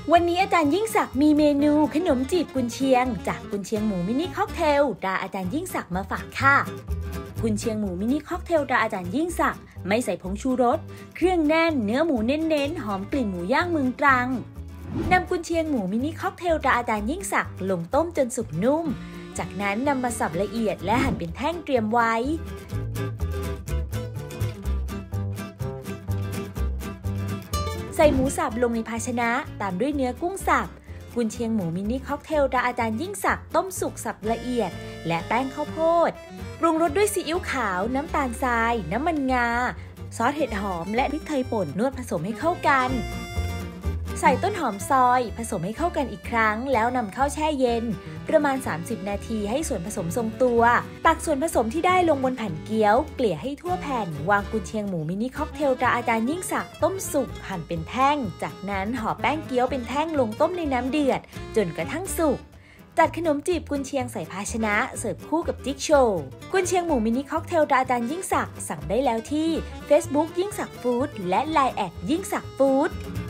วันนี้อาจารย์ยิ่งศักดิ์มีเมนูขนมจีบกุนเชียงจากกุนเชียงหมูมินิค็อกเทลตราอาจารย์ยิ่งศักดิ์มาฝากค่ะกุนเชียงหมูมินิค็อกเทลตราอาจารย์ยิ่งศักดิ์ไม่ใส่ผงชูรสเครื่องแน่นเนื้อหมูเน้นๆหอมกลิ่นหมูย่างเมืองตรังนำกุนเชียงหมูมินิค็อกเทลตราอาจารย์ยิ่งศักดิ์ลงต้มจนสุกนุ่มจากนั้นนำมาสับละเอียดและหั่นเป็นแท่งเตรียมไว้ใส่หมูสับลงในภาชนะตามด้วยเนื้อกุ้งสับกุนเชียงหมูมินิค็อกเทลตราอาจารย์ยิ่งศักดิ์ต้มสุกสับละเอียดและแป้งข้าวโพดปรุงรสด้วยซีอิ๊วขาวน้ำตาลทรายน้ำมันงาซอสเห็ดหอมและพริกไทยป่นนวดผสมให้เข้ากันใส่ต้นหอมซอยผสมให้เข้ากันอีกครั้งแล้วนำเข้าแช่เย็นประมาณ30นาทีให้ส่วนผสมทรงตัวตักส่วนผสมที่ได้ลงบนแผ่นเกี๊ยวเกลี่ยให้ทั่วแผ่นวางกุนเชียงหมูมินิค็อกเทลตราอาจารย์ยิ่งศักดิ์ต้มสุกหั่นเป็นแท่งจากนั้นห่อแป้งเกี๊ยวเป็นแท่งลงต้มในน้ำเดือดจนกระทั่งสุกจัดขนมจีบกุนเชียงใส่ภาชนะเสิร์ฟคู่กับจิ๊กโชว์กุนเชียงหมูมินิค็อกเทลตราอาจารย์ยิ่งศักดิ์สั่งได้แล้วที่ Facebook ยิ่งศักดิ์ฟู้ดและ LINE@ ยิ่งศักดิ์ฟู้ด